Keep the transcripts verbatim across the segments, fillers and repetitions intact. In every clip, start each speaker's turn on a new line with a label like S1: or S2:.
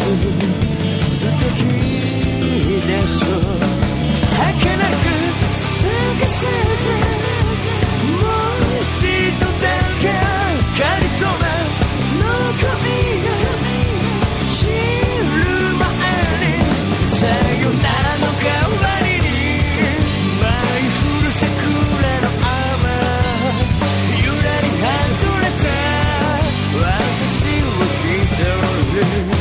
S1: 素敵でしょう。儚く咲かせてもう一度だけかりそうなの恋が知る前にさよならの代わりに舞い降る桜の雨ゆらり外れた私を一人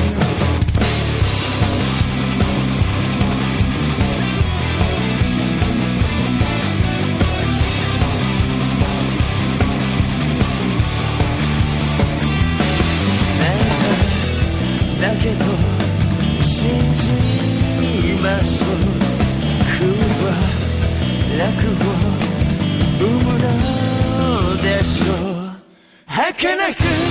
S1: だけど信じましょう。空は楽を生むのでしょう。儚く